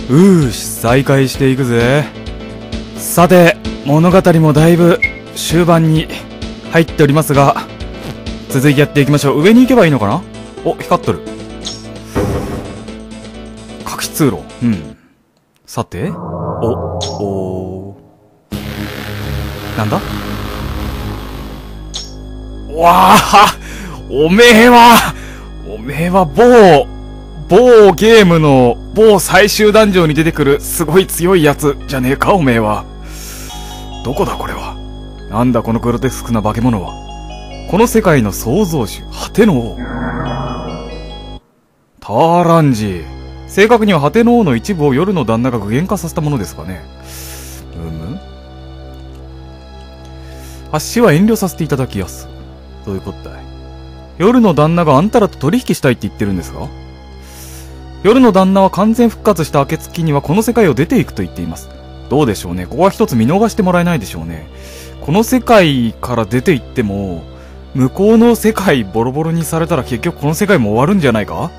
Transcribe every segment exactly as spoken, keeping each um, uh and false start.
うーし、再開していくぜ。さて、物語もだいぶ終盤に入っておりますが、続いてやっていきましょう。上に行けばいいのかな。お、光っとる。隠し通路。うん。さて、お、おー。なんだ。わあ、おめえは、おめえは某、某ゲームの某最終ダンジョンに出てくるすごい強いやつじゃねえか、おめえは。どこだこれは。なんだこのグロテスクな化け物は。この世界の創造主、果ての王。ターランジ。正確には果ての王の一部を夜の旦那が具現化させたものですかね。うむあっしは遠慮させていただきやす。どういうことだい。夜の旦那があんたらと取引したいって言ってるんですか。夜の旦那は完全復活した暁にはこの世界を出ていくと言っています。どうでしょうね。ここは一つ見逃してもらえないでしょうね。この世界から出て行っても、向こうの世界ボロボロにされたら結局この世界も終わるんじゃないか。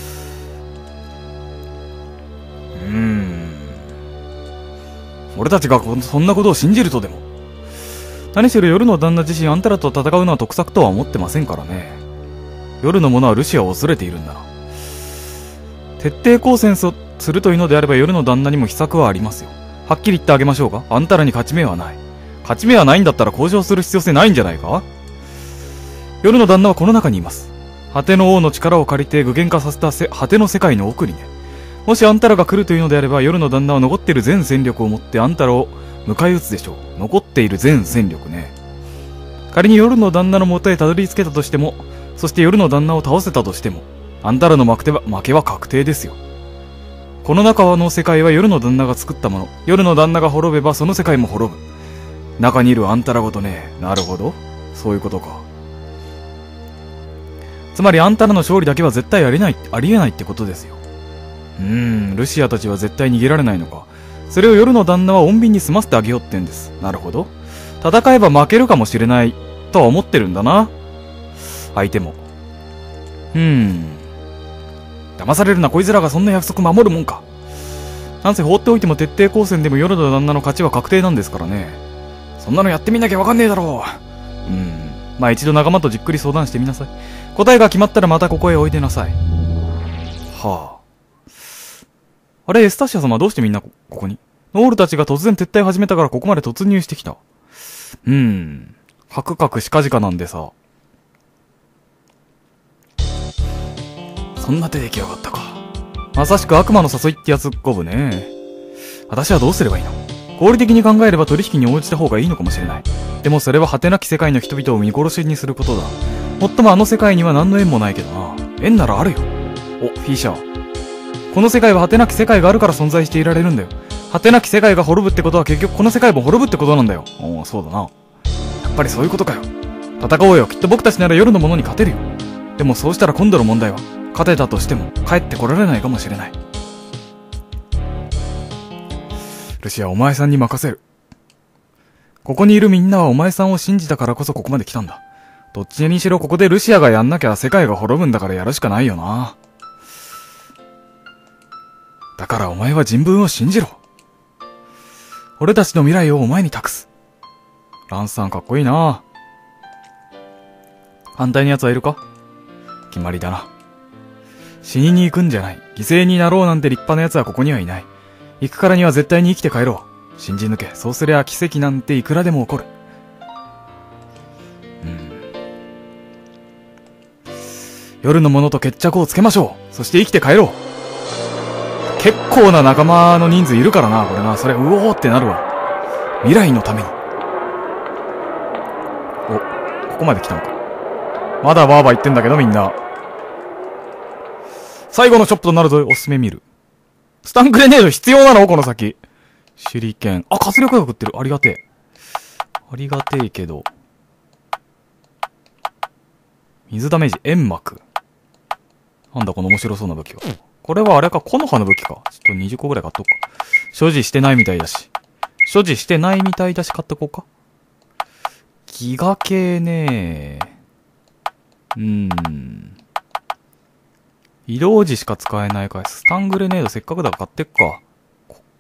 うーん。俺たちがそんなことを信じるとでも。何しろ夜の旦那自身あんたらと戦うのは得策とは思ってませんからね。夜の者はルシアを恐れているんだな。徹底抗戦するというのであれば夜の旦那にも秘策はありますよ。はっきり言ってあげましょうか。あんたらに勝ち目はない。勝ち目はないんだったら交渉する必要性ないんじゃないか。夜の旦那はこの中にいます。果ての王の力を借りて具現化させたせ果ての世界の奥にね。もしあんたらが来るというのであれば夜の旦那は残っている全戦力を持ってあんたらを迎え撃つでしょう。残っている全戦力ね。仮に夜の旦那の元へたどり着けたとしても、そして夜の旦那を倒せたとしても、あんたらの負けは、負けは確定ですよ。この中の世界は夜の旦那が作ったもの。夜の旦那が滅べばその世界も滅ぶ。中にいるあんたらごとね。なるほど。そういうことか。つまりあんたらの勝利だけは絶対ありない、ありえないってことですよ。うーん、ルシアたちは絶対逃げられないのか。それを夜の旦那は穏便に済ませてあげようってんです。なるほど。戦えば負けるかもしれないとは思ってるんだな。相手も。うーん。騙されるな、こいつらがそんな約束守るもんか。なんせ放っておいても徹底抗戦でも夜の旦那の勝ちは確定なんですからね。そんなのやってみなきゃわかんねえだろう。うん。まあ一度仲間とじっくり相談してみなさい。答えが決まったらまたここへおいでなさい。はあ。あれ、エスタシア様はどうしてみんなここに。ノールたちが突然撤退を始めたからここまで突入してきた。うーん。カクカクしかじかなんでさ。そんな手できやがったか。まさしく悪魔の誘いってやつっこぶね。私はどうすればいいの。合理的に考えれば取引に応じた方がいいのかもしれない。でもそれは果てなき世界の人々を見殺しにすることだ。もっともあの世界には何の縁もないけどな。縁ならあるよ。お、フィーシャー。この世界は果てなき世界があるから存在していられるんだよ。果てなき世界が滅ぶってことは結局この世界も滅ぶってことなんだよ。おお、そうだな。やっぱりそういうことかよ。戦おうよ。きっと僕たちなら夜のものに勝てるよ。でもそうしたら今度の問題は、勝てたとしても帰ってこられないかもしれない。ルシア、お前さんに任せる。ここにいるみんなはお前さんを信じたからこそここまで来たんだ。どっちにしろここでルシアがやんなきゃ世界が滅ぶんだからやるしかないよな。だからお前は人文を信じろ。俺たちの未来をお前に託す。ランスさんかっこいいな。反対の奴はいるか。決まりだな。死にに行くんじゃない。犠牲になろうなんて立派な奴はここにはいない。行くからには絶対に生きて帰ろう。信じ抜け。そうすりゃ奇跡なんていくらでも起こる。うん。夜のものと決着をつけましょう。そして生きて帰ろう。結構な仲間の人数いるからな、これな。それ、うおーってなるわ。未来のために。お、ここまで来たのか。まだバーバー言ってんだけど、みんな。最後のショップとなるぞ、おすすめ見る。スタングレネード必要なのこの先。手裏剣。あ、活力薬ってる。ありがてえ。ありがてえけど。水ダメージ、煙幕。なんだこの面白そうな武器は。これはあれか、木の葉の武器か。ちょっとにじゅっこぐらい買っとくか。所持してないみたいだし。所持してないみたいだし買っとこうか。ギガ系ねー。うーん。移動時しか使えないかい。スタングレネードせっかくだから買ってっか。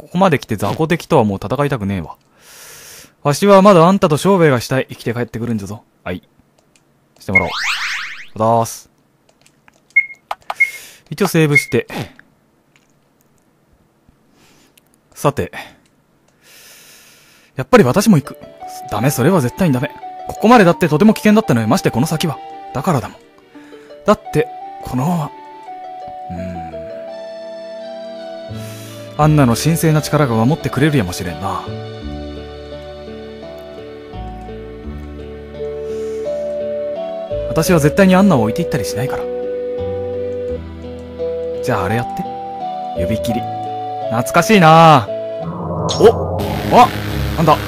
ここまで来て雑魚敵とはもう戦いたくねえわ。わしはまだあんたと商売がしたい。生きて帰ってくるんじゃぞ。はい。してもらおう。おだーす。一応セーブして。さて。やっぱり私も行く。ダメ、それは絶対にダメ。ここまでだってとても危険だったのよ。ましてこの先は。だからだもん。だって、このまま。うーん。アンナの神聖な力が守ってくれるやもしれんな。私は絶対にアンナを置いていったりしないから。じゃああれやって。指切り。懐かしいなぁ。おあなんだ。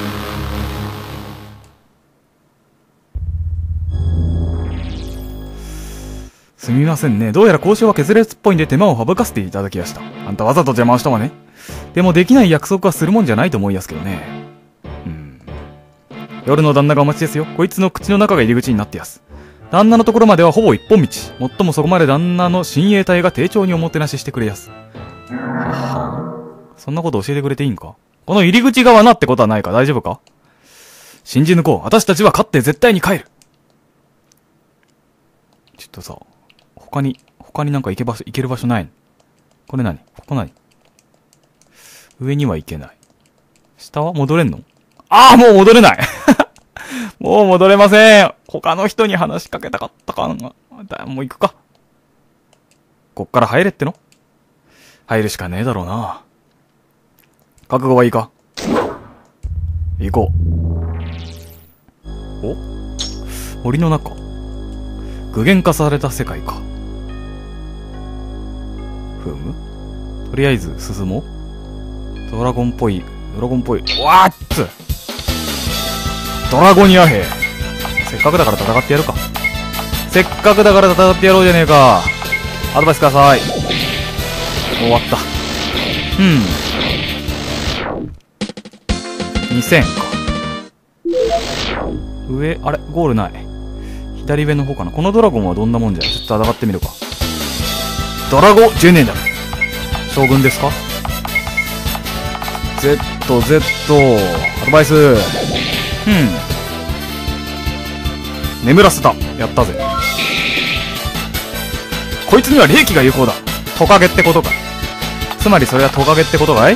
すみませんね。どうやら交渉は削れつっぽいんで手間を省かせていただきやした。あんたわざと邪魔をしたわね。でもできない約束はするもんじゃないと思いやすけどね。うん。夜の旦那がお待ちですよ。こいつの口の中が入り口になってやす。旦那のところまではほぼ一本道。もっともそこまで旦那の親衛隊が丁重におもてなししてくれやす。ははそんなこと教えてくれていいんか？この入り口が罠ってことはないか？大丈夫か？信じ抜こう。私たちは勝って絶対に帰る。ちょっとさ、他に、他になんか行け場所、行ける場所ないの？これ何？ここ何？上には行けない。下は戻れんの？ああ、もう戻れないもう戻れません。他の人に話しかけたかったかな。だもう行くか。こっから入れっての？入るしかねえだろうな。覚悟はいいか？行こう。お？森の中。具現化された世界か。ふむ？とりあえず進もう。ドラゴンっぽい、ドラゴンっぽい。わーっつ！ドラゴニア兵。せっかくだから戦ってやるか。せっかくだから戦ってやろうじゃねえか。アドバイスください。終わった。うん。にせんか。上、あれゴールない。左上の方かな。このドラゴンはどんなもんじゃ。ちょっと戦ってみるか。ドラゴジェネラル。将軍ですか？ Z、Z、アドバイス。うん。眠らせた。やったぜ。こいつには霊気が有効だ。トカゲってことか。つまりそれはトカゲってことかい？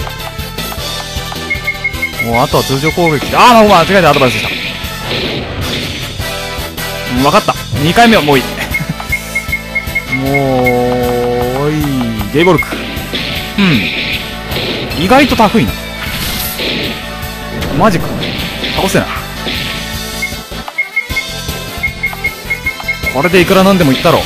もうあとは通常攻撃。ああ、もう間違えてアドバイスした。うん、わかった。にかいめはもういい。もう、おい、ゲイボルク。うん。意外とタフいな。マジか。倒せない。これでいくらなんでもいったろ。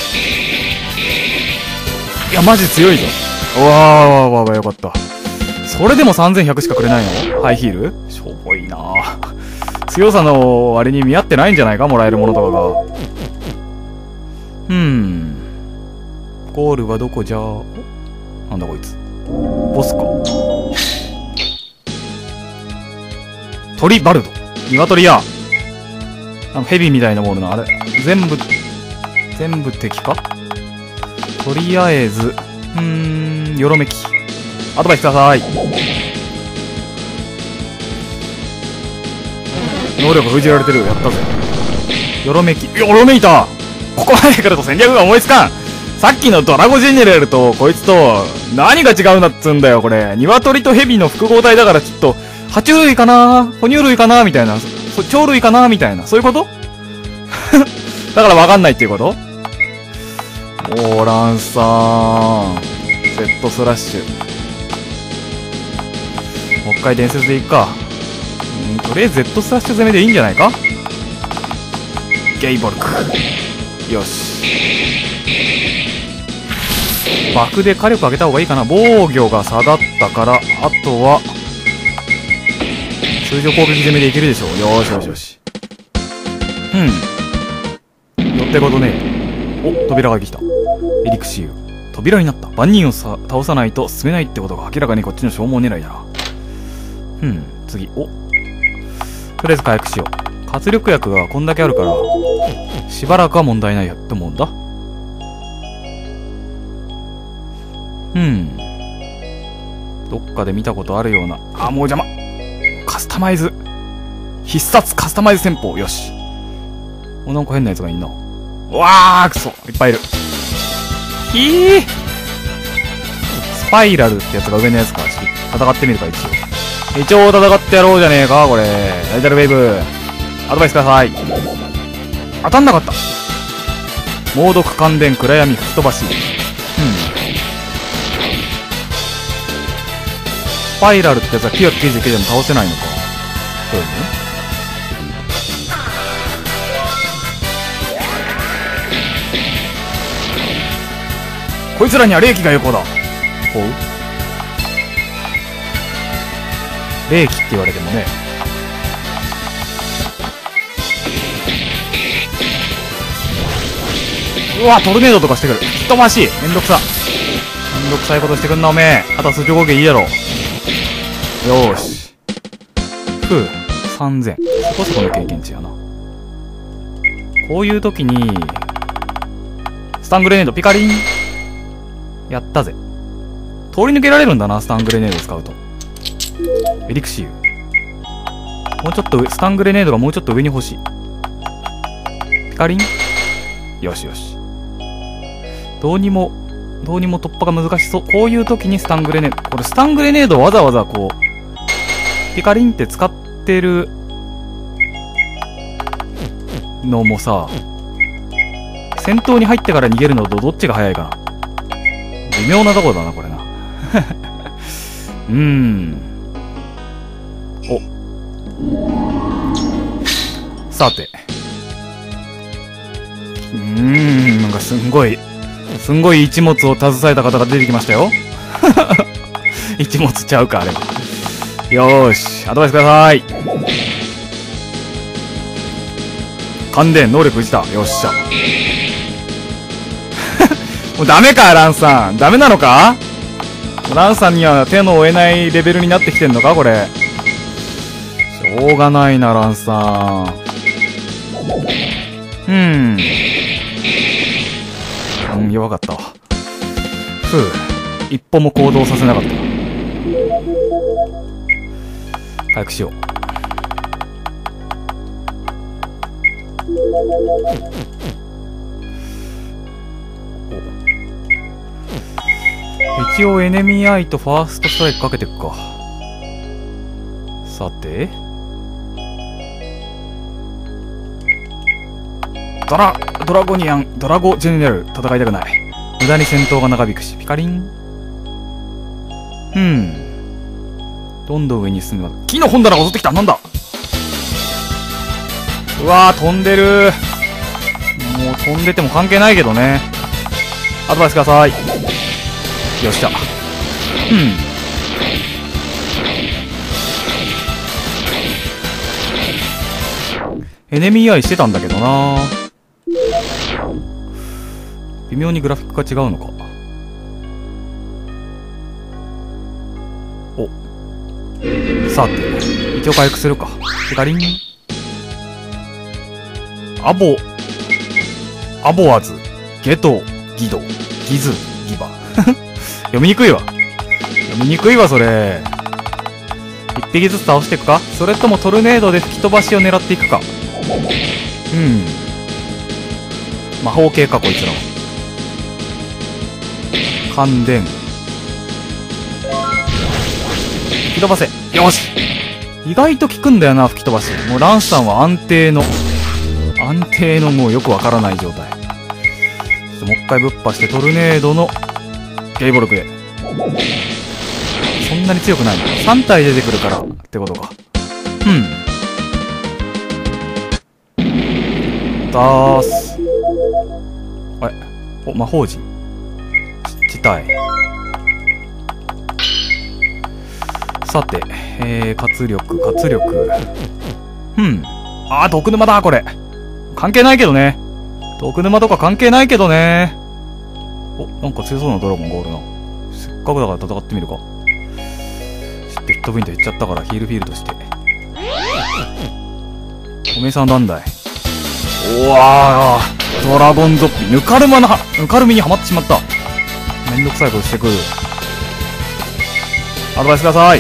いや、マジ強いぞ。うわーわーわーわー、よかった。それでもさんぜんひゃくしかくれないの？ハイヒール？しょぼいなぁ。強さの割に見合ってないんじゃないか？もらえるものとかが。うーん。ゴールはどこじゃ？なんだこいつ。ボスか。鳥バルド。鶏や。あのヘビみたいなものな。あれ。全部、全部敵か？とりあえず、うーん、よろめき。アドバイスください。能力封じられてる。やったぜ。よろめき。よろめいた！ここまで来ると戦略が思いつかん。さっきのドラゴジェネラルとこいつと何が違うんだっつんだよこれ。鶏とヘビの複合体だからちょっと爬虫類かな哺乳類かなみたいな。鳥類かなみたいな。そういうことだからわかんないっていうこと？オーランさーん。Z スラッシュ。もう一回伝説でいくか。うん、とりあえず Z スラッシュ攻めでいいんじゃないか？ゲイボルク。よし。爆で火力上げた方がいいかな。防御が下がったから、あとは、通常攻撃攻めでいけるでしょう。よーしよしよし。うん。よってことね。お、扉が開いてきた。エリクシール。扉になった。万人をさ倒さないと進めないってことが明らかにこっちの消耗狙いだな。うん、次。お。とりあえず回復しよう。活力薬がこんだけあるから、しばらくは問題ないと思うんだ。うん。 どっかで見たことあるような。あ、もう邪魔。カスタマイズ。必殺カスタマイズ戦法。よし。お、なんか変なやつがいんな。うわー、くそ。いっぱいいる。ひー。スパイラルってやつが上のやつか。戦ってみるか、一応。一応戦ってやろうじゃねえか、これ。ライダルウェーブ。アドバイスください。当たんなかった。猛毒感電暗闇吹き飛ばし。うん。スパイラルってやつはきゅうひゃくきゅうじゅうきゅうでも倒せないのか。そうよね。こいつらには霊気が有効だ。ほう。霊気って言われてもね。うわ、トルネードとかしてくる。吹っ飛ばし。めんどくさ。めんどくさいことしてくんな、おめえ。あとは数値合計いいやろ。よーし。ふう。さんぜん。そこそこの経験値やな。こういう時に、スタングレネードピカリン。やったぜ。通り抜けられるんだな、スタングレネード使うと。エリクシー。もうちょっと、スタングレネードがもうちょっと上に欲しい。ピカリン。よしよし。どうにも、どうにも突破が難しそう。こういう時にスタングレネード。これスタングレネードをわざわざこう、ピカリンって使ってるのもさ、戦闘に入ってから逃げるのとどっちが早いかな。微妙なとこだな、これな。うーん。お。さて。うーん、なんかすんごい、すんごい一物を携えた方が出てきましたよ。一物ちゃうか、あれは。よーし、アドバイスください。感電、能力打ちた。よっしゃ。もうダメか、ランさん。ダメなのか？ランさんには手の負えないレベルになってきてんのか、これ。しょうがないな、ランさん。うん。うん、弱かったわ。ふう。一歩も行動させなかった。早くしよう。一応エネミーアイとファーストストライクかけてくか。さて。ドラ、ドラゴニアン、ドラゴジェネラル、戦いたくない。無駄に戦闘が長引くし、ピカリン。うん。どんどん上に進む。木の本棚が襲ってきた。なんだ。うわー、飛んでる。もう飛んでても関係ないけどね。アドバイスください。よっしゃ。うん。エネミーアイしてたんだけどな。微妙にグラフィックが違うのか。お。さて、一応回復するか。ピカリン。アボ、アボアズ、ゲト、ギド、ギズ、ギバ。読みにくいわ。読みにくいわ、それ。一匹ずつ倒していくか？それともトルネードで吹き飛ばしを狙っていくか。うん。魔法系か、こいつらは。感電。吹き飛ばせ。よし！意外と効くんだよな、吹き飛ばし。もうランさんは安定の、安定のもうよくわからない状態。ちょっともう一回ぶっ破してトルネードのゲイボルクで。そんなに強くない。さん体出てくるからってことか。うん。だーす。あれお、魔法陣。ち、ちたい。さて、えー、活力、活力。うん。あー、毒沼だ、これ。関係ないけどね。毒沼とか関係ないけどね。お、なんか強そうなドラゴンがおるな。せっかくだから戦ってみるか。ちょっとヒットポイント減っちゃったからヒールフィールドして。おめえさんなんだい。おわー、ドラゴンゾッピ。ぬかるまな、ぬかるみにはまってしまった。めんどくさいことしてくる。 アドバイスください。うん。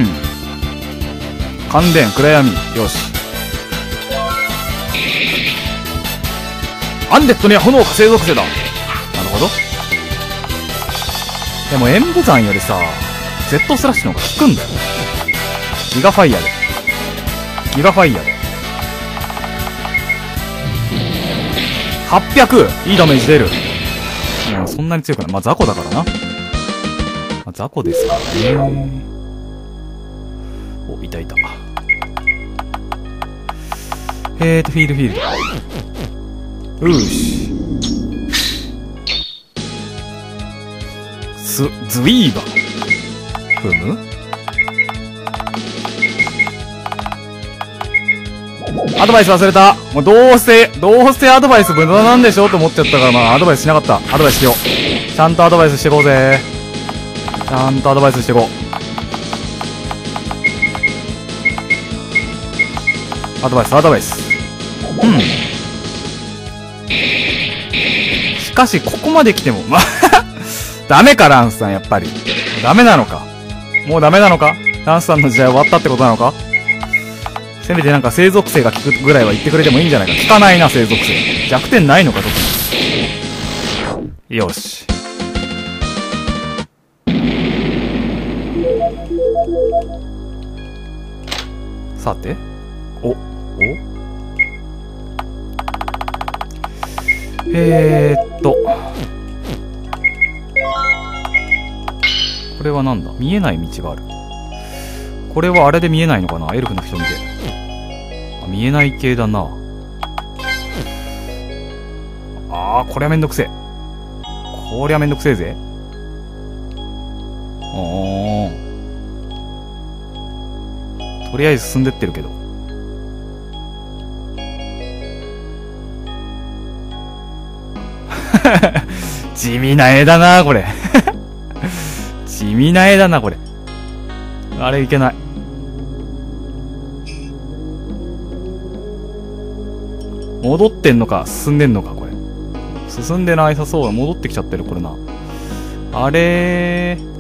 感電、暗闇。よし。アンデッドには炎火星属性だ。なるほど。でも演武山よりさ、Z スラッシュの方が効くんだよ。ギガファイヤーで。ギガファイヤーで。はっぴゃく! いいダメージ出る。うん、そんなに強くない。まあ、雑魚だからな。まあ、雑魚ですからね。お、いたいた。えーと、フィールフィールド。うーし。ス、ズイーバ。ふむ？アドバイス忘れた。もうどうせ、どうせアドバイス無駄なんでしょと思っちゃったから、まあアドバイスしなかった。アドバイスしよう。ちゃんとアドバイスしていこうぜ。ちゃんとアドバイスしていこう。アドバイス、アドバイス。うん。しかし、ここまで来ても、まあ、ダメか、ランスさん、やっぱり。ダメなのか。もうダメなのか？ランスさんの時代終わったってことなのか？せめてなんか生属性が効くぐらいは言ってくれてもいいんじゃないか。効かないな、生属性。弱点ないのか、特に。よし。さて。お、おえーっと。これはなんだ？見えない道がある。これはあれで見えないのかな？エルフの瞳で。あ、見えない系だな。あー、こりゃめんどくせえ。こりゃめんどくせえぜ。あー。とりあえず進んでってるけど。地味な絵だな、これ。地味な絵だな、これ。あれいけない。戻ってんのか、進んでんのか、これ。進んでないさそうだ。戻ってきちゃってる、これな。あれー。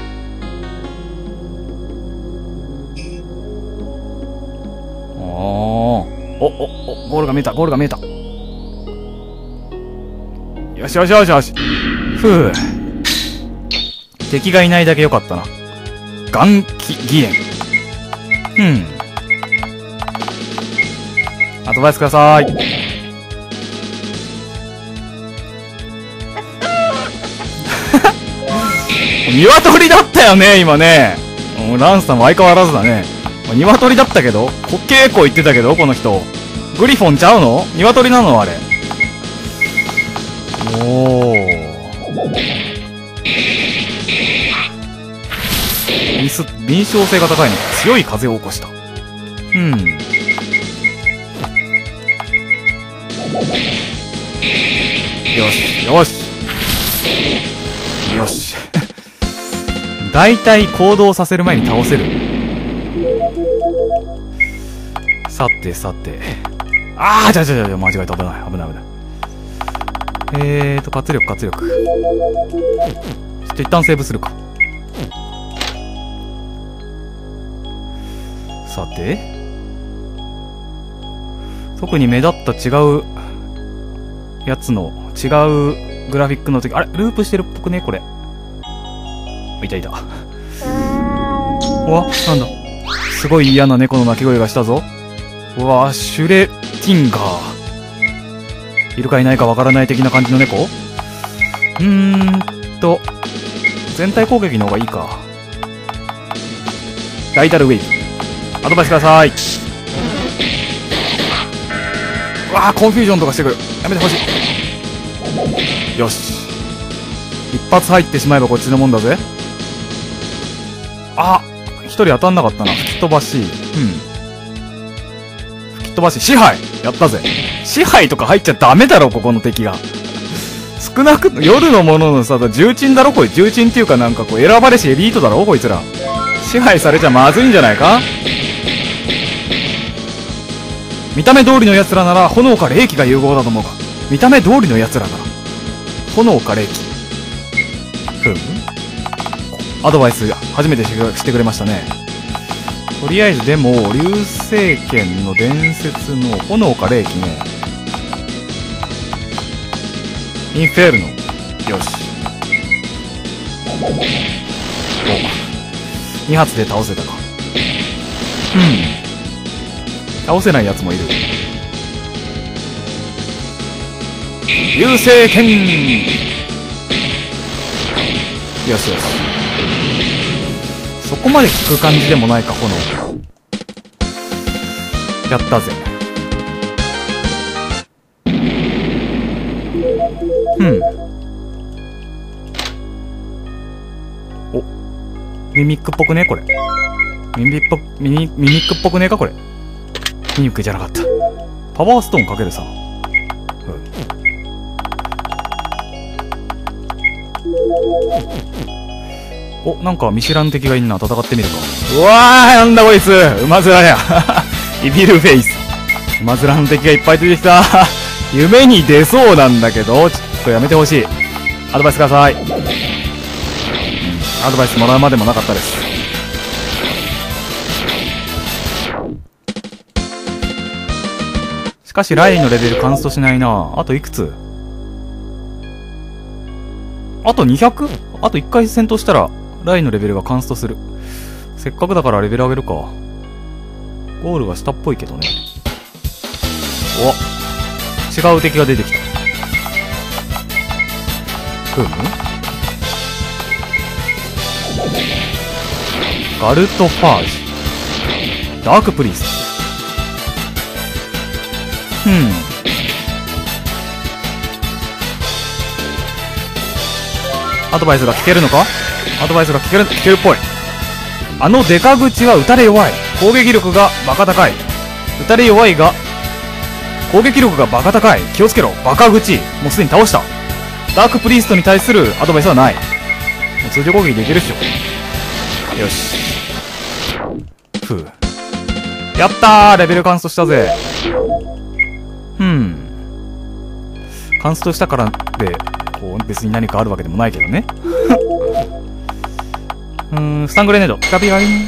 あー。お、お、お、ゴールが見えた、ゴールが見えた。よしよしよしよし。ふぅ。敵がいないだけよかったな。眼気義援。うん。アドバイスください。鶏だったよね、今ね。ランスさんも相変わらずだね。鶏だったけど結構言ってたけど、この人。グリフォンちゃうの？鶏なのあれ。おー。ミス、敏捷性が高いの。強い風を起こした。うん。よし、よし。よし。だいたい行動させる前に倒せる。さてさて。あー、じゃじゃじゃ、間違えた。危ない、危ない、危ない。えーと、活力、活力。ちょっと一旦セーブするか。さて。特に目立った違うやつの、違うグラフィックの時、あれループしてるっぽくねこれ。いたいた。うわ、なんだ。すごい嫌な猫の鳴き声がしたぞ。うわ、シュレティンガー。いるかいないかわからない的な感じの猫？うーんと、全体攻撃の方がいいか。ライダルウェイブ。アドバイスください。うわー、コンフュージョンとかしてくる。やめてほしい。よし。一発入ってしまえばこっちのもんだぜ。あ、一人当たんなかったな。吹き飛ばし。うん。吹き飛ばし。支配やったぜ。支配とか入っちゃダメだろ、ここの敵が。少なく、夜のもののさ、重鎮だろ、これ。重鎮っていうかなんかこう、選ばれしエリートだろ、こいつら。支配されちゃまずいんじゃないか？見た目通りの奴らなら、炎か霊気が有効だと思うが。見た目通りの奴らなら、炎か霊気。ふむ。 アドバイス初めてしてくれましたね。とりあえずでも流星剣の伝説の炎か霊気ね。インフェルノ。よし。お、に発で倒せたか。うん。倒せないやつもいる。流星剣。よしよし。そこまで効く感じでもないか、炎。やったぜ。うん。お、ミミックっぽくねこれ。ミミックっぽ、ミミ、ミミックっぽくねえかこれ。ミミックじゃなかった。パワーストーンかけるさ。うん。お、なんか見知らん敵がいんな。戦ってみるか。うわー、なんだこいつ。馬面や。イビルフェイス。馬面の敵がいっぱい出てきた。夢に出そうなんだけど、ちょっとやめてほしい。アドバイスください。うん、アドバイスもらうまでもなかったです。しかし、ラインのレベルカンストしないな。あといくつ？あと にひゃく？ あといっかい戦闘したら、ラインのレベルがカンストする。せっかくだからレベル上げるか。ゴールが下っぽいけどね。お、違う敵が出てきた。ふむ？ガルトファージ。ダークプリンス。ふん。アドバイスが聞けるのか？アドバイスが聞ける、聞けるっぽい。あのデカ口は撃たれ弱い。攻撃力がバカ高い。撃たれ弱いが、攻撃力がバカ高い。気をつけろ。バカ口。もうすでに倒した。ダークプリーストに対するアドバイスはない。もう通常攻撃できるっしょ。よし。ふう。やったー、レベルカンストしたぜ。ふん。カンストしたからで、こう、別に何かあるわけでもないけどね。うーん、スタングレネード。ピカピカリン。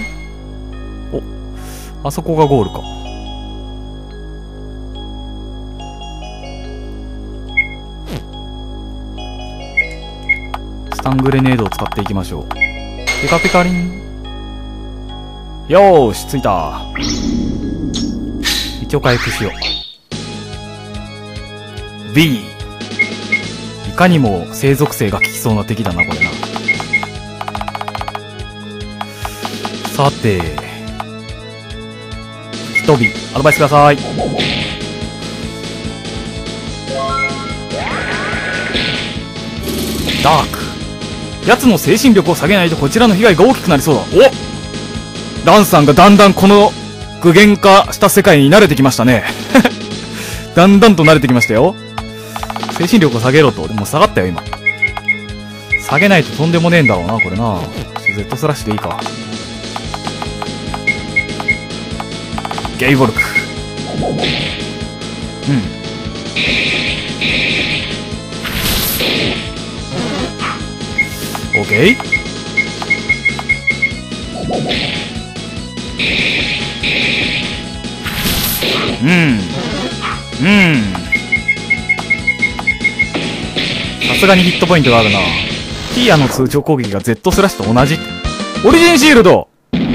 お、あそこがゴールか。スタングレネードを使っていきましょう。ピカピカリン。よーし、着いた。一応回復しよう。B。いかにも生属性が効きそうな敵だな、これな。さて、吹き飛び、アドバイスください。ダーク。奴の精神力を下げないとこちらの被害が大きくなりそうだ。お！ランさんがだんだんこの具現化した世界に慣れてきましたね。だんだんと慣れてきましたよ。精神力を下げろと。でも下がったよ、今。下げないととんでもねえんだろうな、これな。Z スラッシュでいいか。ゲイボルク。うん。オッケー。うん。うん。さすがにヒットポイントがあるな。ティアの通常攻撃が Z スラッシュと同じ。オリジンシールド！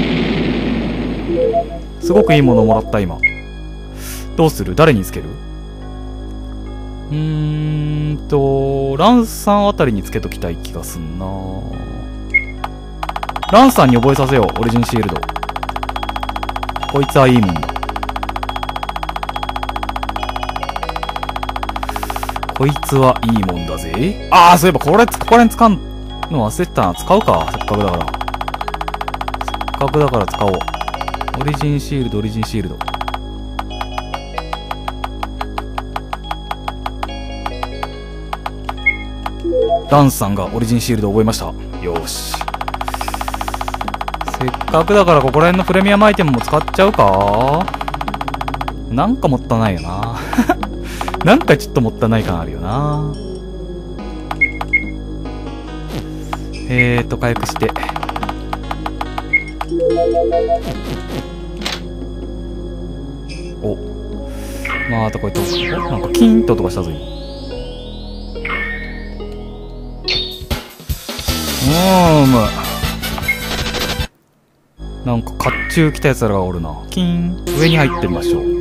すごくいいものをもらった、今。どうする？誰につける？うーんと、ランさんあたりにつけときたい気がすんな。ランさんに覚えさせよう、オリジンシールド。こいつはいいもんだ。こいつはいいもんだぜ。ああ、そういえばこれ、ここら辺使うの忘れてたな。使うか。せっかくだから。せっかくだから使おう。オリジンシールド、オリジンシールド。ランさんがオリジンシールド覚えました。よーし。せっかくだからここら辺のプレミアムアイテムも使っちゃうか？なんかもったいないよな。なんかちょっともったいない感あるよな。えーと、回復して。 お。またこうやって、お、なんかキーンって音がしたぞ、今。うーむ。なんか甲冑着た奴らがおるな。キーン。上に入ってみましょう。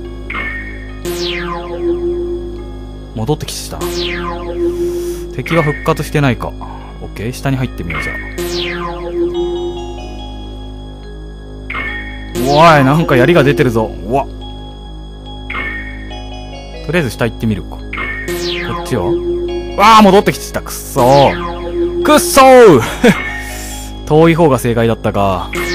戻ってきてたな。敵は復活してないか。オッケー、下に入ってみよう、じゃあ。おい、なんか槍が出てるぞ。うわ。とりあえず下行ってみるか。こっちはわあ、戻ってきてた。くっそー。くっそー遠い方が正解だったか。こ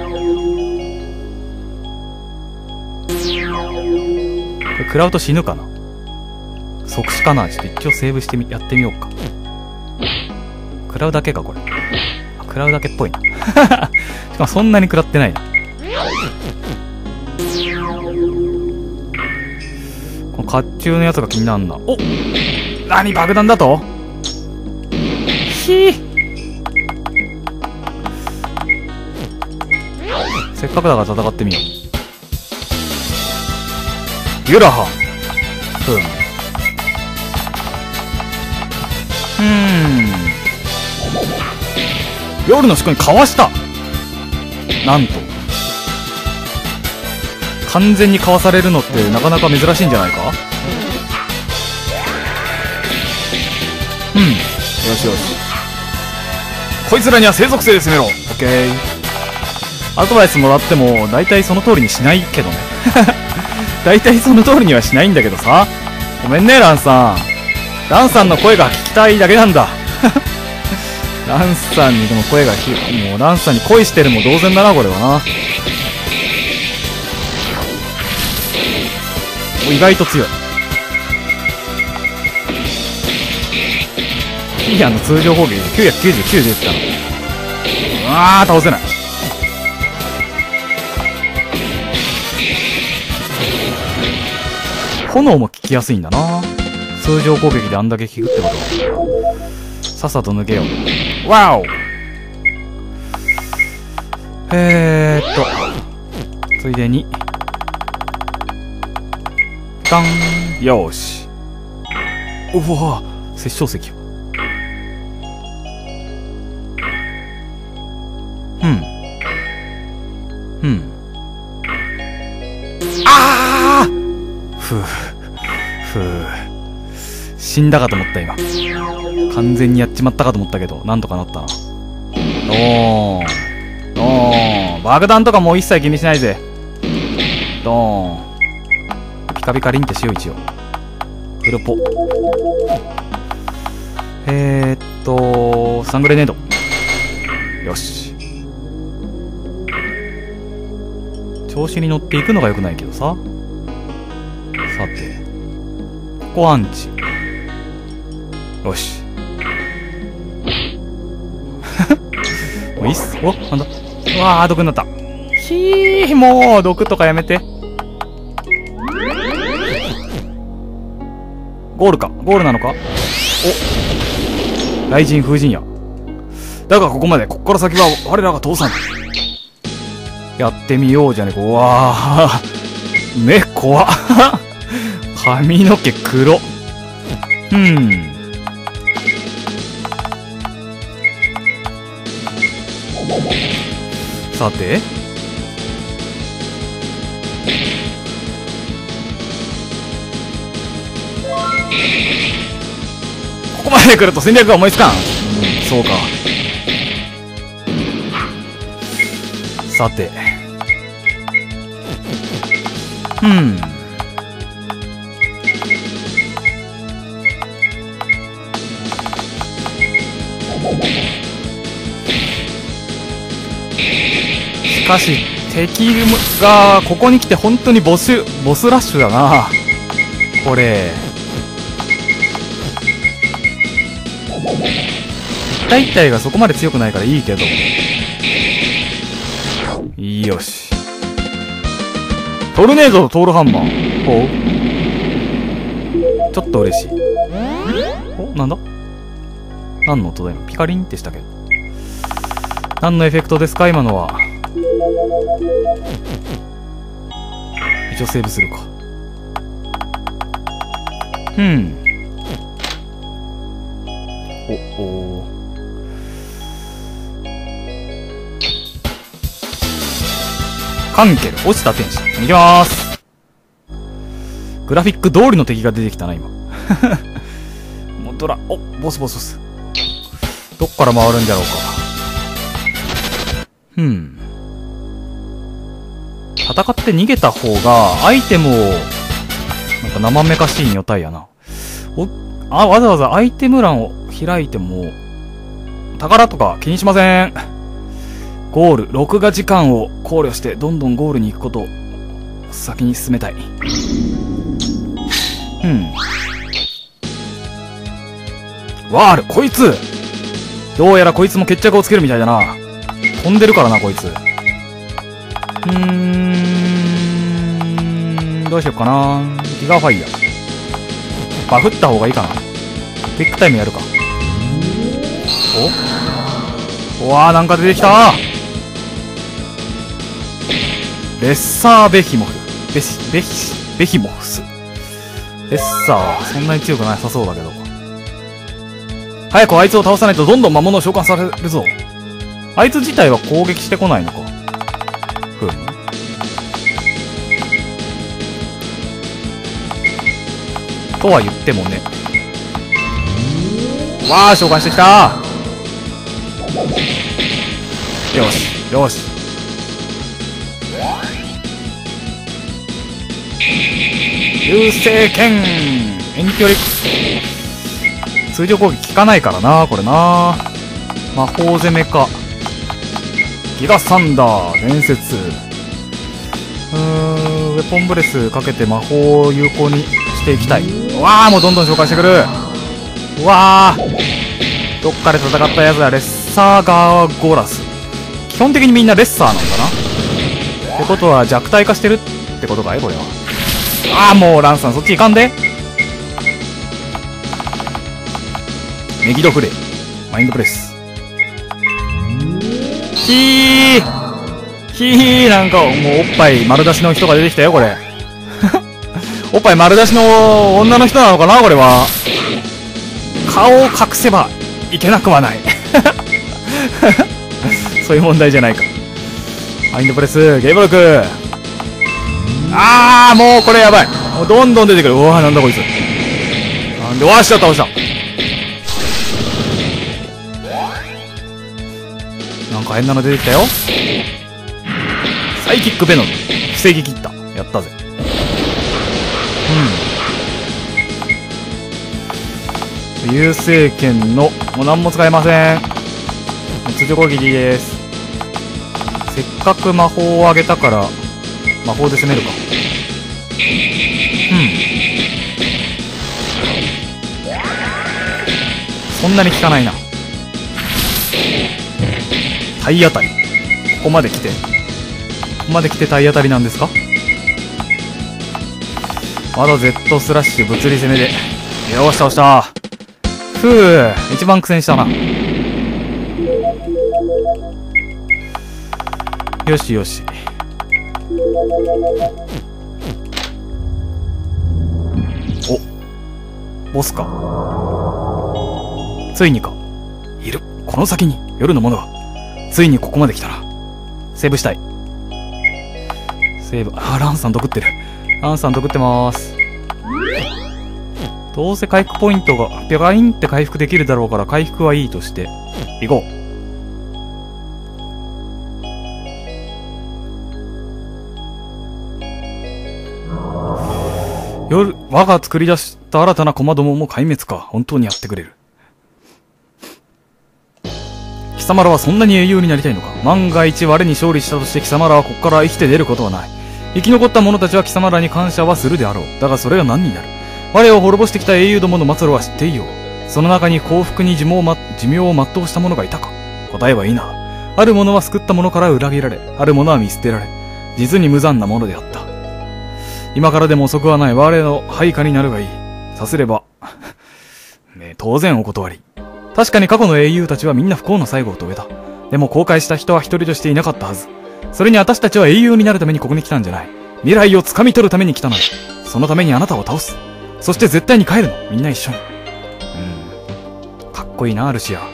れ食らうと死ぬかな。即死かな。ちょっと一応セーブしてみ、やってみようか。食らうだけか、これ。あ、食らうだけっぽいな。しかもそんなに食らってないな。この甲冑のやつが気になるな。お、何爆弾だとひぃ。せっかくだから戦ってみよう。ユラハン。ふん。うーん。夜のしこにかわした。なんと。完全にかわされるのってなかなか珍しいんじゃないか。うん。よしよし。こいつらには生属性で攻めろ。オッケー。アドバイスもらっても大体その通りにしないけどね。大体その通りにはしないんだけどさ。ごめんね、ランさん。ランさんの声が聞きたいだけなんだ。ランさんにでも声がひ、もうランさんに恋してるも同然だな、これはな。意外と強い。いや、あの通常攻撃できゅうひゃくきゅうじゅうきゅう出てたの。うわー、倒せない。炎も効きやすいんだな。通常攻撃であんだけ効くってことは。さっさと抜けよう。わお。えーっとついでにガン。よーし。うわぁ、殺生石。うんうんあーふうふう、死んだかと思った今。完全にやっちまったかと思ったけど、なんとかなったな。おーんおーん、爆弾とかもう一切気にしないぜ。ドーン。ピカピカリンってしよう、一応。フルポ。えーっとサングレネード。よし。調子に乗っていくのが良くないけどさ。さてここアンチ。よし。もういいっす。お、なんだ。うわー、毒になった。ひー、もう毒とかやめて。ゴールか。ゴールなのか。お、雷神風神や。だがここまで。こっから先は我らが通さん。やってみようじゃねえか。うわー目怖っ。髪の毛黒。うんさてここまで来ると戦略が思いつかん。うん、そうか。さてうんしかし敵がここに来て本当にボスボスラッシュだなこれ。一体一体がそこまで強くないからいいけど。よし。トルネードとトールハンマー。ほう。ちょっと嬉しい。お、なんだ何の音だ今。ピカリンってしたけど。何のエフェクトですか今のは。 一応セーブするか。うん。お、おー。カンケル、落ちた天使。いきまーす。グラフィック通りの敵が出てきたな、今。もうドラ、お、ボスボスボス。どっから回るんじゃろうか。うん。戦って逃げた方が、アイテムを、なんか生めかしい女体やな。お、あ、わざわざアイテム欄を開いても、宝とか気にしません。ゴール、録画時間を考慮して、どんどんゴールに行くことを先に進めたい。うん。ワール、こいつどうやらこいつも決着をつけるみたいだな。飛んでるからな、こいつ。うーん、どうしよっかな。ギガファイヤー。バフった方がいいかな。クイックタイムやるか。おうわー、なんか出てきた。レッサーベヒモフ。ベシ、ベヒ、ベヒモフス。レッサー、そんなに強くなさそうだけど。早くあいつを倒さないとどんどん魔物を召喚されるぞ。あいつ自体は攻撃してこないのか。ふむ。とは言ってもね。わあ、召喚してきた。よし、よし。流星剣遠距離通常攻撃効かないからな、これな。魔法攻めか。ギガサンダー伝説。うーん、ウェポンブレスかけて魔法を有効にしていきたい。うわー、もうどんどん紹介してくる。うわー、どっかで戦ったやつだ。レッサーガーゴラス。基本的にみんなレッサーなんだな。ってことは弱体化してるってことかい、これは。ああ、もうランさんそっち行かんで。メギドフレイマインドプレス。ひーひー、なんかもうおっぱい丸出しの人が出てきたよ、これ。おっぱい丸出しの女の人なのかな、これは。顔を隠せばいけなくはない。そういう問題じゃないか。マインドプレス、ゲームロック。あー、もうこれやばい。もうどんどん出てくる。うわー、なんだこいつ。なんで、わーしちゃ倒した。なんか変なの出てきたよ。サイキックベノム。防ぎ切った。やったぜ。うん。流星剣の、もう何も使えません。通常攻撃です。せっかく魔法をあげたから、魔法で攻めるか。うん。そんなに効かないな。体当たり。ここまで来て。ここまで来て体当たりなんですか？まだ Z スラッシュ物理攻めで。よし、倒した。ふぅ、一番苦戦したな。よしよし。お、ボスか。ついにか。いる。この先に夜のものが。ついにここまで来たら。セーブしたい。セーブ。あ、ランさん毒ってる。ランさん毒ってまーす。どうせ回復ポイントがピャガインって回復できるだろうから回復はいいとして。行こう。夜、我が作り出した新たな駒どもも壊滅か。本当にやってくれる。貴様らはそんなに英雄になりたいのか。万が一我に勝利したとして貴様らはここから生きて出ることはない。生き残った者たちは貴様らに感謝はするであろう。だがそれが何になる。我を滅ぼしてきた英雄どもの末路は知っていよう。その中に幸福に寿命を、ま、寿命を全うした者がいたか。答えはいいな。ある者は救った者から裏切られ、ある者は見捨てられ、実に無残なものであった。今からでも遅くはない。我の配下になるがいい。さすれば、ね、当然お断り。確かに過去の英雄たちはみんな不幸な最後を遂げた。でも後悔した人は一人としていなかったはず。 それに私たちは英雄になるためにここに来たんじゃない。未来を掴み取るために来たのだ。そのためにあなたを倒す。そして絶対に帰るの。みんな一緒に。うん。かっこいいな、アルシア。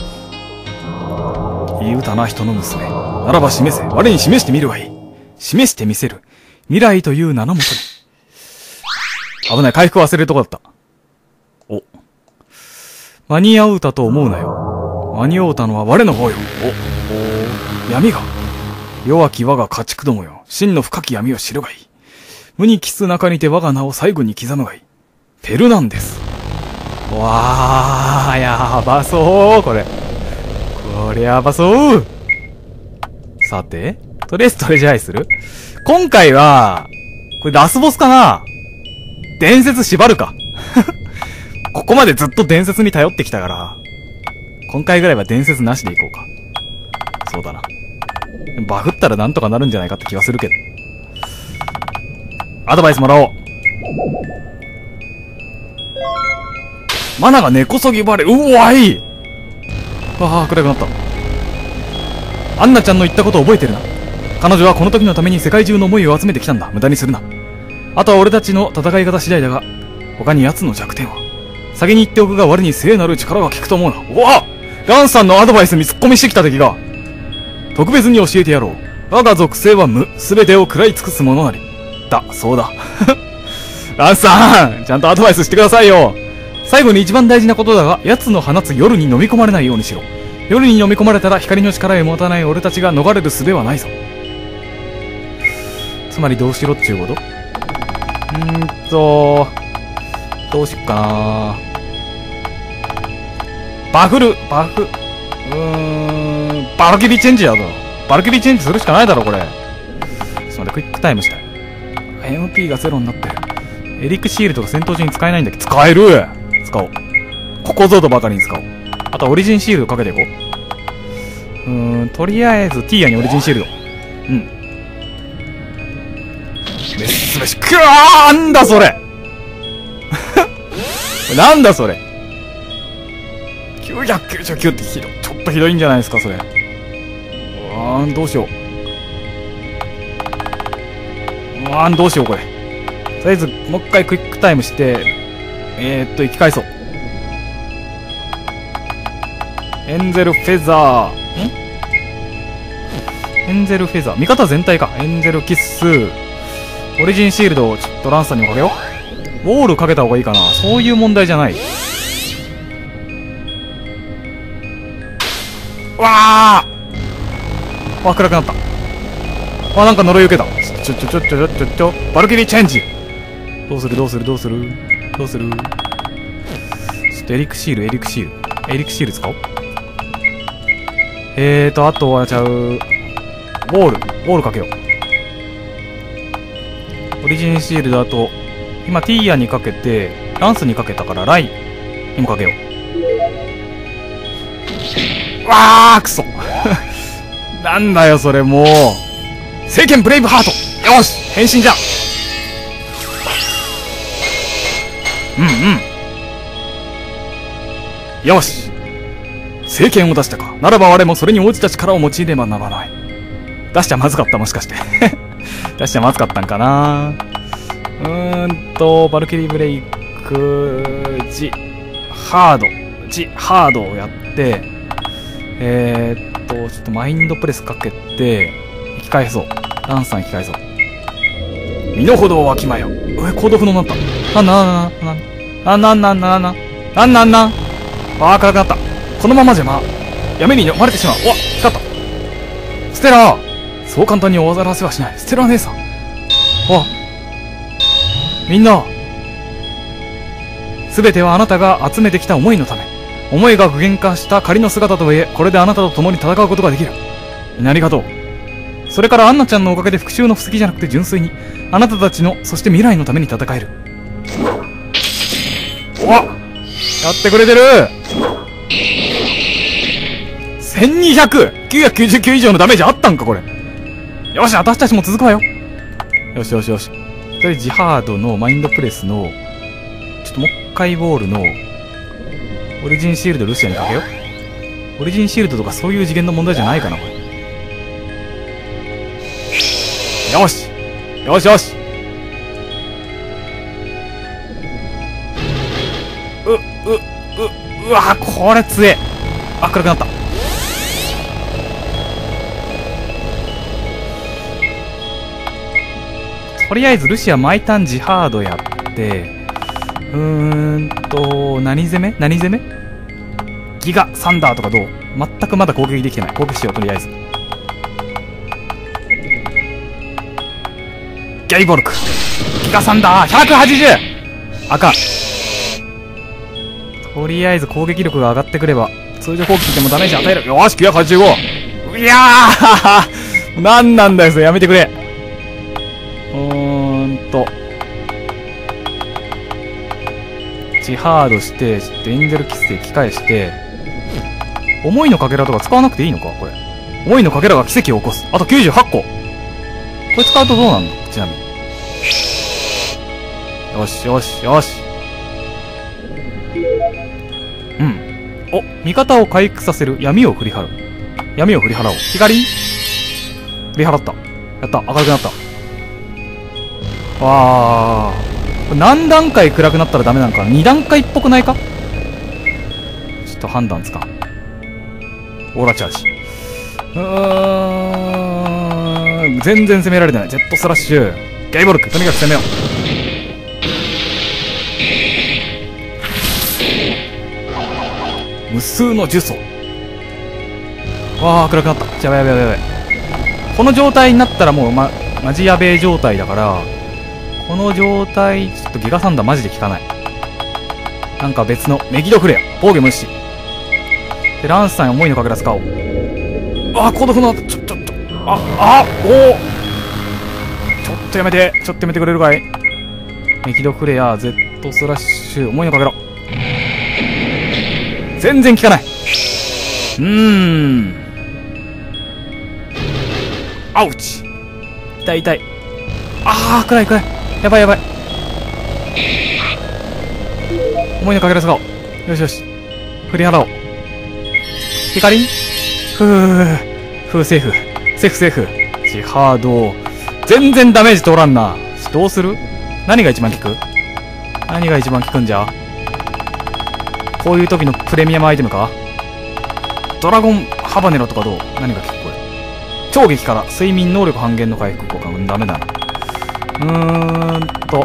いい歌な、人の娘。ならば示せ。我に示してみるがいい。示してみせる。未来という名のもとに。危ない、回復忘れるとこだった。お。間に合うたと思うなよ。間に合うたのは我の方よ。お。お。闇が。弱き我が家畜どもよ。真の深き闇を知るがいい。無に帰す中にて我が名を最後に刻むがいい。ペルナンデス。わー、やばそう、これ。これやばそう。さて、とりあえずトレジャーアイする？今回は、これラスボスかな？伝説縛るか。ここまでずっと伝説に頼ってきたから、今回ぐらいは伝説なしでいこうか。そうだな。バグったらなんとかなるんじゃないかって気がするけど。アドバイスもらおう。マナが根こそぎバレ、うわいい。わあ、暗くなった。アンナちゃんの言ったことを覚えてるな。彼女はこの時のために世界中の思いを集めてきたんだ。無駄にするな。あとは俺たちの戦い方次第だが、他に奴の弱点は先に言っておくが我に聖なる力が効くと思うな。うわランさんのアドバイスに突っ込みしてきた敵が。特別に教えてやろう。我が属性は無、すべてを食らい尽くすものなり。だ、そうだ。ランさんちゃんとアドバイスしてくださいよ。最後に一番大事なことだが、奴の放つ夜に飲み込まれないようにしろ。夜に飲み込まれたら光の力へ持たない俺たちが逃れる術はないぞ。つまりどうしろっちゅうこと？うーんと、どうしよっかな。バフる、バフ、うーん、バルキリーチェンジやぞ。バルキリーチェンジするしかないだろ、これ。ちょっと待って、クイックタイムしたい。エムピー がゼロになってる。エリックシールドが戦闘中に使えないんだけど、使える！使おう。ここぞとばかりに使おう。あとはオリジンシールドかけていこう。うーん、とりあえずティーアにオリジンシールド。うん。メスメシ、くわーなんだそれなんだそれきゅうひゃくきゅうじゅうきゅうってひどい。ちょっとひどいんじゃないですか、それ。うわーん、どうしよう。うわーん、どうしよう、これ。とりあえず、もう一回クイックタイムして、えーっと、生き返そう。エンゼルフェザー、んエンゼルフェザー。味方全体か。エンゼルキッス。オリジンシールドをちょっとランさんにもかけよう。ウォールかけた方がいいかな。そういう問題じゃない。わーわ、暗くなった。あ、なんか呪い受けた。ちょちょちょちょちょちょちょ。バルキリーチェンジ。どうするどうするどうするどうする。ちょっとエリクシール、エリクシール。エリクシール使おう。えーと、あとはちゃう。ウォール。ウォールかけよう。オリジンシールドだと、今ティーアにかけて、ランスにかけたからライにもかけよう。わーくそなんだよそれもう。聖剣ブレイブハート。よし変身じゃ。うんうん。よし聖剣を出したか。ならば我もそれに応じた力を用いねばならない。出しちゃまずかった、もしかして出しちゃまずかったんかな。うーんとバルキリーブレイクジハードジハードをやってえー、っとちょっとマインドプレスかけて生き返そう。ランさん生き返そう。身の程をわきまよ。え、コード不能になった。なんなんなんなんなんなんなんなんなんなんあー暗くなった。このままじゃま闇に飲まれてしまう。うわ光った。ステラーそう簡単に大ざらせはしない。ステラ姉さん。あみんなすべてはあなたが集めてきた思いのため。思いが具現化した仮の姿とはいえ、これであなたと共に戦うことができる。みんなありがとう。それからアンナちゃんのおかげで復讐の布石じゃなくて純粋にあなたたちの、そして未来のために戦える。おわやってくれてる。せんにひゃく きゅうひゃくきゅうじゅうきゅう以上のダメージあったんかこれ。よし私たちも続くわよ。よしよしよし。とりあえずジハードのマインドプレスのちょっともう一回ボールのオリジンシールドルシアにかけよう。オリジンシールドとかそういう次元の問題じゃないかなこれ。 よしよしよし。う、う、う、うわこれ強え。あ、暗くなった。とりあえずルシア毎ターンジハードやって、うーんと、何攻め何攻めギガ、サンダーとかどう？全くまだ攻撃できてない。攻撃しよう、とりあえず。ゲイボルク。ギガサンダー、ひゃくはちじゅう！あかん。とりあえず攻撃力が上がってくれば、通常攻撃でもダメージ与える。よーし、きゅうひゃくはちじゅうご！いやーなんなんだよ、それやめてくれ。うーんと。ジハードして、ちょっとエンジェルキスで引き返して、思いのかけらとか使わなくていいのかこれ。思いのかけらが奇跡を起こす。あときゅうじゅうはっこ。これ使うとどうなんのちなみに。よしよしよし。うん。お、味方を回復させる。闇を振り払う。闇を振り払おう。光振り払った。やった。明るくなった。わー。何段階暗くなったらダメなのかな？ に 段階っぽくないか？ちょっと判断つかん。オーラチャージ。うーん。全然攻められてない。ジェットスラッシュ。ゲイボルク。とにかく攻めよう。無数の呪詛。わー、暗くなった。やばいやばいやばい。この状態になったらもう、ま、マジやべえ状態だから、この状態、ちょっとギガサンダーマジで効かない。なんか別の、メギドフレア。防御無視。で、ランスさんに思いのかけら使おう。あ、孤独の、ちょ、ちょっと、あ、あ、おおちょっとやめて、ちょっとやめてくれるかい？メギドフレア、Z スラッシュ、思いのかけら。全然効かない。うーん。アウチ。痛い痛い。あー、暗い暗い。やばいやばい。思いのかけら使おう。よしよし。振り払おう。光？ふぅ。ふぅ、セーフ。セーフセーフ。ジハード。全然ダメージ通らんな。どうする？何が一番効く？何が一番効くんじゃ？こういう時のプレミアムアイテムか？ドラゴンハバネロとかどう？何が効くこれ？超激辛。睡眠能力半減の回復効果。うん、ダメだな。うーんと。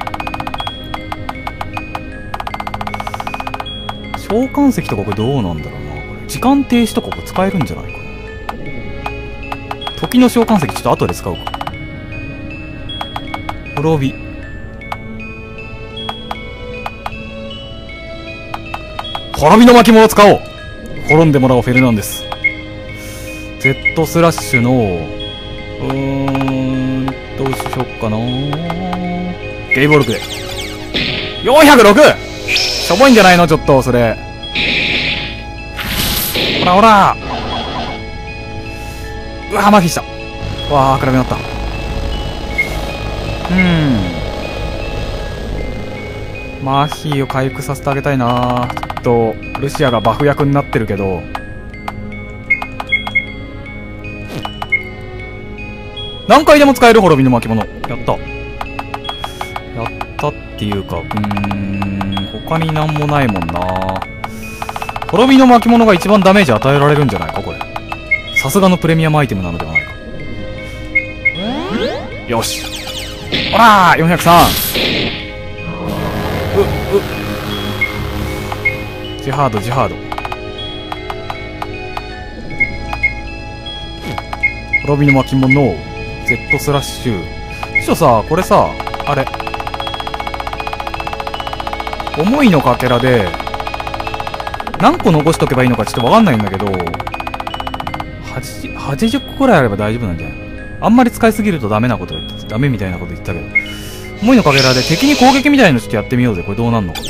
召喚石とかこれどうなんだろうな。これ時間停止とかこれ使えるんじゃないかな。時の召喚石ちょっと後で使うか。滅び。滅びの巻物使おう。滅んでもらおう、フェルナンデス。Z スラッシュの、うーん、どうしよっかな。ゲイボルクで。よんひゃくろく！ しょぼいんじゃないのちょっと、それ。ほらほら。うわ、麻痺した。わあ、暗くなった。うーん。麻痺を回復させてあげたいな。ちょっと、ルシアがバフ役になってるけど。何回でも使える滅びの巻物。やった。やったっていうか、うーん、他になんもないもんな。滅びの巻物が一番ダメージ与えられるんじゃないか、これ。さすがのプレミアムアイテムなのではないか。よし。ほらー !よんひゃくさん! う、う。ジハード、ジハード。滅びの巻物。Z スラッシュ。ちょっとさ、これさ、あれ。思いのかけらで、何個残しとけばいいのかちょっとわかんないんだけど、はちじゅっこくらいあれば大丈夫なんじゃない？あんまり使いすぎるとダメなこと言って、ダメみたいなこと言ってたけど。思いのかけらで敵に攻撃みたいのちょっとやってみようぜ。これどうなんのか。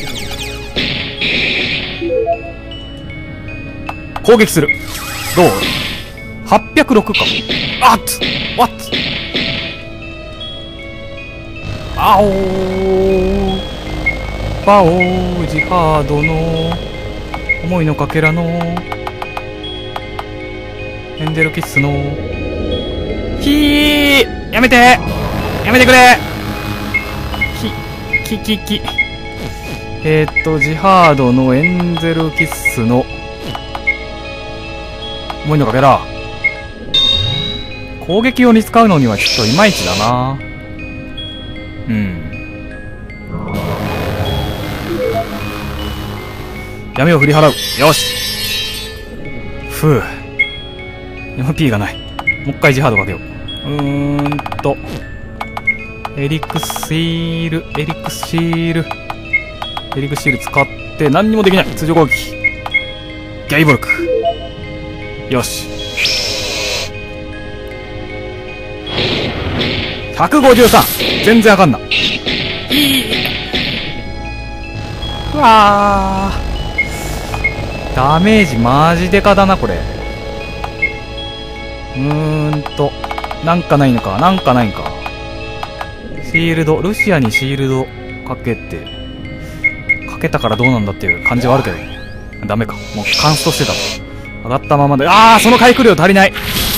攻撃する。どう？ はっぴゃくろく か。あっつわっつあおーバオージハードの思いのかけらのエンジェルキッスのひーやめてやめてくれき、き、き、き。えーっと、ジハードのエンゼルキッスの、もういいのかけら。攻撃用に使うのにはちょっといまいちだな。うん。闇を振り払う。よし。ふう。エムピー がない。もう一回ジハードかけよう。うーんと。エリクシール、エリクシール。エリクシール使って何にもできない。通常攻撃。ゲイボルク。よし。ひゃくごじゅうさん。全然あかんな。うわー。ダメージマジでかだな、これ。うーんと。なんかないのか。なんかないんか。シールド。ルシアにシールドかけて。かけたからどうなんだっていう感じはあるけど。ダメか。もうカンストしてたわ。上がったままで。あー、その回復量足りない。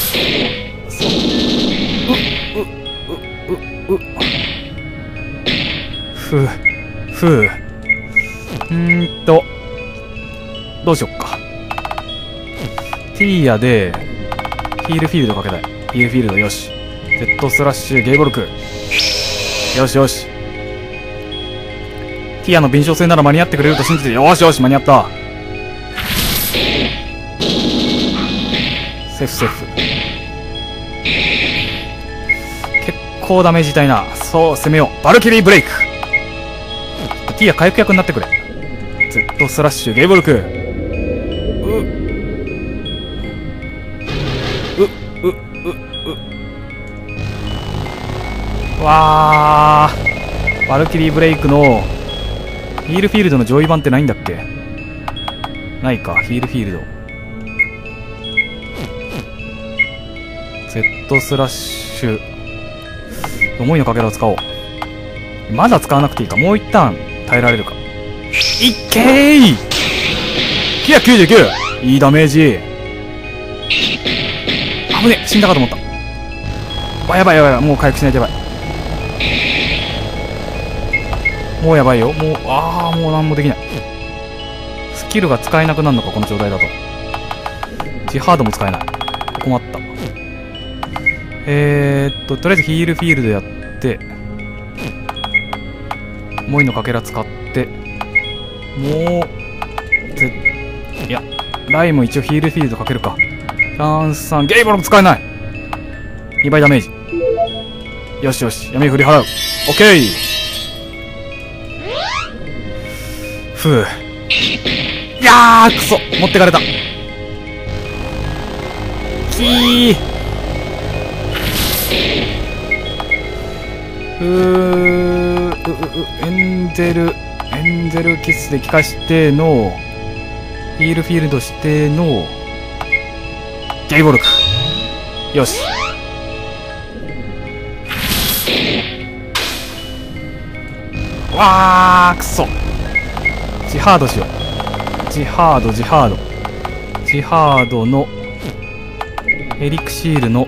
ふう、ふう。うーんと。どうしよっか。ティーヤで、ヒールフィールドかけたい。ヒールフィールド、よし。Z スラッシュ、ゲイボルク。よしよし。ティーヤの敏捷性なら間に合ってくれると信じて、よしよし、間に合った。セーフセーフ。結構ダメージ痛いな。そう、攻めよう。バルキリーブレイク。ティーヤ回復役になってくれ。Z スラッシュ、ゲイボルク。う、う、う、う、う。わー。バルキリーブレイクの、ヒールフィールドの上位版ってないんだっけ？ないか、ヒールフィールド。Z スラッシュ。思いのかけらを使おう。まだ使わなくていいか。もう一旦耐えられるか。いっけー！ きゅうひゃくきゅうじゅうきゅう！ いいダメージ。あぶね、死んだかと思った。あ、やばいやばいやばい。もう回復しないとやばい。もうやばいよ。もう、あー、もう何もできない。スキルが使えなくなるのか、この状態だと。ジハードも使えない。困った。えーっと、とりあえずヒールフィールドやって、もういのかけら使って、もう、ぜ、いや、ライも一応ヒールフィールドかけるか。ランさん、ゲイボルも使えない !に 倍ダメージ。よしよし、闇振り払う。オッケー！ふう。いやー、くそ持ってかれた。きーうー、う、う、う、エンゼル、エンゼルキスで効かしての、ヒールフィールドしての、ゲイボルク。よし。わー、くそ。ジハードしよう。ジハード、ジハード。ジハードの、エリクシールの、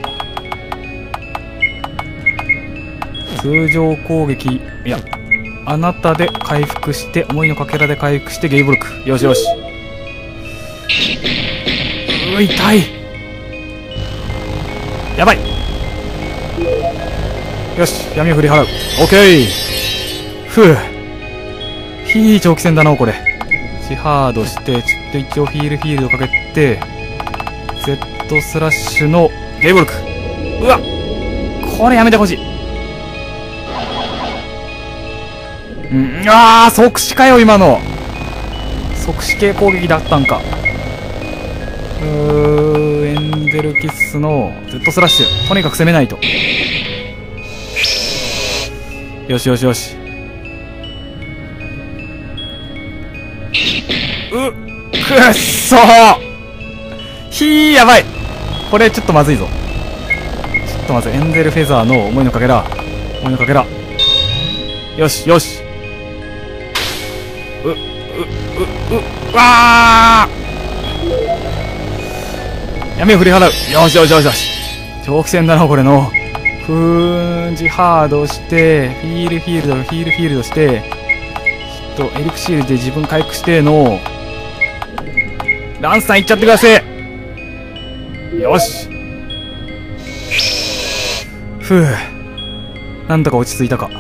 通常攻撃、いや、あなたで回復して、思いのかけらで回復して、ゲイボルク。よしよし。う、痛い。やばい。よし、闇を振り払う。オッケー。ふう。ひー、長期戦だな、これ。ジハードして、ちょっと一応ヒールフィールドかけて、Z スラッシュのゲイボルク。うわ、これやめてほしい。うん、あー、即死かよ、今の。即死系攻撃だったんか。うー、エンゼルキッスの Z スラッシュ。とにかく攻めないと。よしよしよし。うっ、くっそー。ひー、やばい。これちょっとまずいぞ。ちょっとまずい。エンゼルフェザーの思いのかけら。思いのかけら。よしよし。う、う、う、う、わー。闇を振り払う。よしよしよしよし。長期戦だな、これの。 フーンジハードして、フィールフィールド、フィールフィールドして、ヒット、エリクシールで自分回復しての、ランさんいっちゃってください。よし。ふう。なんとか落ち着いたか。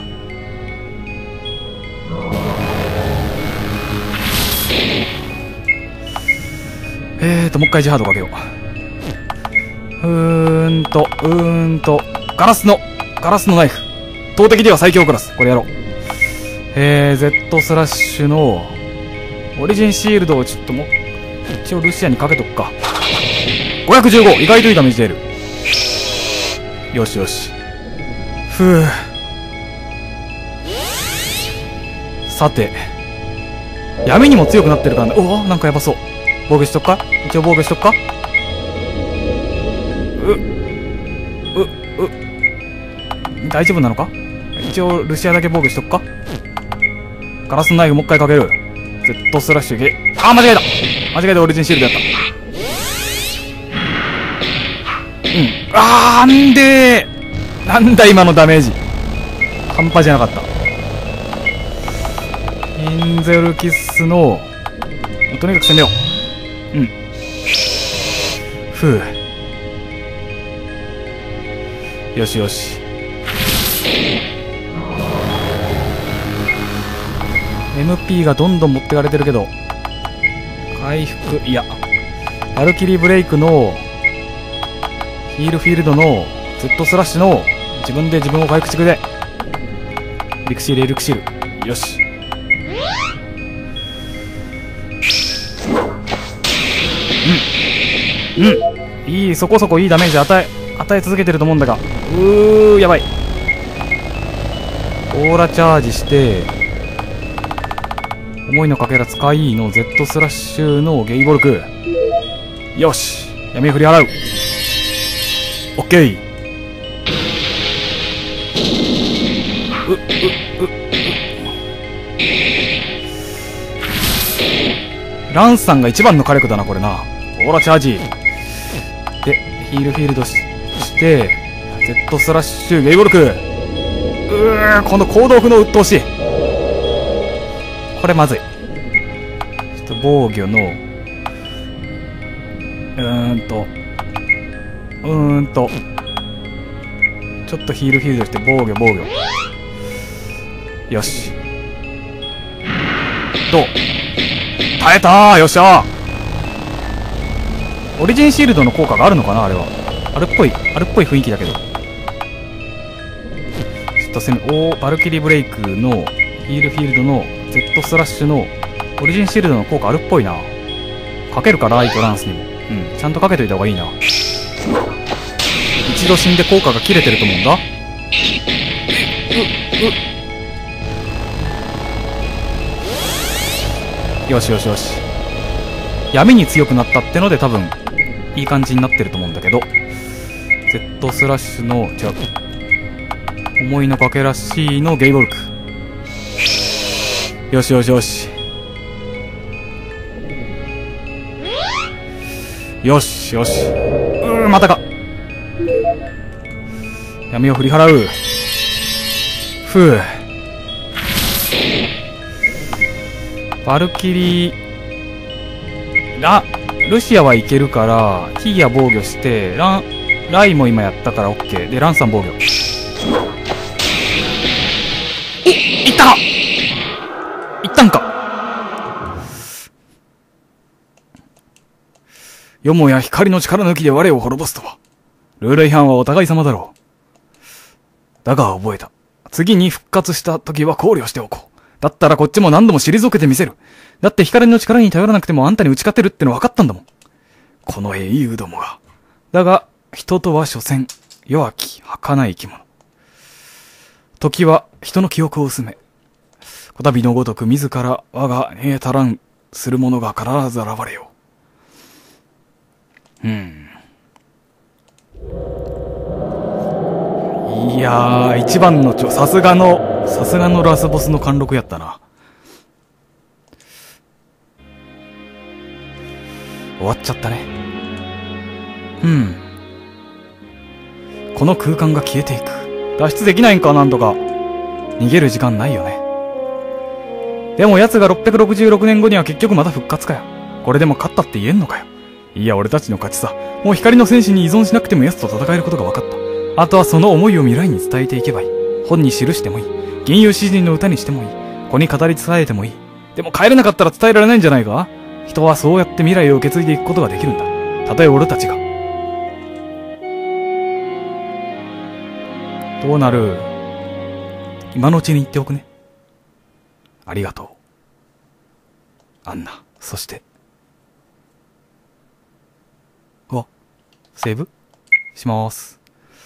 えーと、もう一回ジハードかけよう。うーんと、うーんと、ガラスの、ガラスのナイフ。投擲では最強クラス。これやろう。えー、Z スラッシュの、オリジンシールドをちょっともう、一応ルシアにかけとくか。ごひゃくじゅうご! 意外といいダメージ出る。よしよし。ふぅ。さて。闇にも強くなってるからね。おお、なんかやばそう。防御しとくか？一応防御しとくか？う、う、う、大丈夫なのか？一応ルシアだけ防御しとくか？ガラスナイフもう一回かける。Z スラッシュゲ。あー、間違えた！間違えてオリジンシールドやった。うん。あー、んでーなんだ今のダメージ。半端じゃなかった。インゼルキスの、とにかく攻めよう。うん。ふう。よしよし。エムピー がどんどん持ってかれてるけど、回復、いや、バルキリーブレイクの、ヒールフィールドの、Z スラッシュの、自分で自分を回復してくれ。エリクシール、エリクシール。よし。うん。うん。いい、そこそこいいダメージ与え、与え続けてると思うんだが。うー、やばい。オーラチャージして、思いのかけら使いの Z スラッシュのゲイボルク。よし。闇振り払う。オッケー。う、う、う、う。ランさんが一番の火力だな、これな。オーラチャージ。で、ヒールフィールド し, して、Z スラッシュゲイボルク。うー、この行動不能鬱陶しい。これまずい。ちょっと防御の、うーんと、うーんと、ちょっとヒールフィールドして防御防御。よし。どう？耐えたー！よっしゃー！オリジンシールドの効果があるのかなあれは。あれっぽい、あれっぽい雰囲気だけど。ちょっと攻め、おー、バルキリーブレイクの、ヒールフィールドの、Z スラッシュの、オリジンシールドの効果あるっぽいな。かけるか、ライトランスにも。うん、ちゃんとかけといた方がいいな。一度死んで効果が切れてると思うんだ。う、う。よしよしよし。闇に強くなったってので多分、いい感じになってると思うんだけど。Z スラッシュの、違う。思いのかけらしいのゲイボルク。よしよしよし。よしよし。うー、またか。闇を振り払う。ふう。バルキリー、ラ、ルシアはいけるから、ヒーヤ防御して、ラン、ライも今やったから OK。で、ランさん防御。お、いったかいったんか。よもや光の力抜きで我を滅ぼすとは。ルール違反はお互い様だろう。だが覚えた。次に復活した時は考慮しておこう。だったらこっちも何度も退けてみせる。だって光の力に頼らなくてもあんたに打ち勝てるっての分かったんだもん。この英雄どもが。だが、人とは所詮、弱き、儚い生き物。時は人の記憶を薄め。こたびのごとく自ら我がねえ足らんする者が必ず現れよう。うん。いやー、一番のちょ、さすがの、さすがのラスボスの貫禄やったな。終わっちゃったね。うん。この空間が消えていく。 脱出できないんか、なんとか。逃げる時間ないよね。でも奴がろっぴゃくろくじゅうろくねんごには結局また復活かよ。これでも勝ったって言えんのかよ。いや、俺たちの勝ちさ。もう光の戦士に依存しなくても奴と戦えることが分かった。あとはその思いを未来に伝えていけばいい。本に記してもいい。吟遊詩人の歌にしてもいい。子に語り伝えてもいい。でも帰れなかったら伝えられないんじゃないか？人はそうやって未来を受け継いでいくことができるんだ。たとえ俺たちが。どうなる？今のうちに言っておくね。ありがとう。アンナ。そして。うわ、セーブしまーす。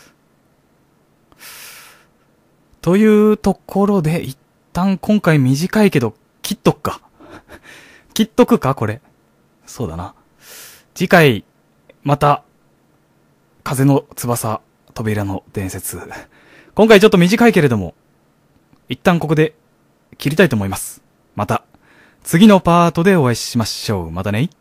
というところで、一旦今回短いけど、切っとくか。切っとくかこれ。そうだな。次回、また、風の翼、扉の伝説。今回ちょっと短いけれども、一旦ここで切りたいと思います。また、次のパートでお会いしましょう。またね。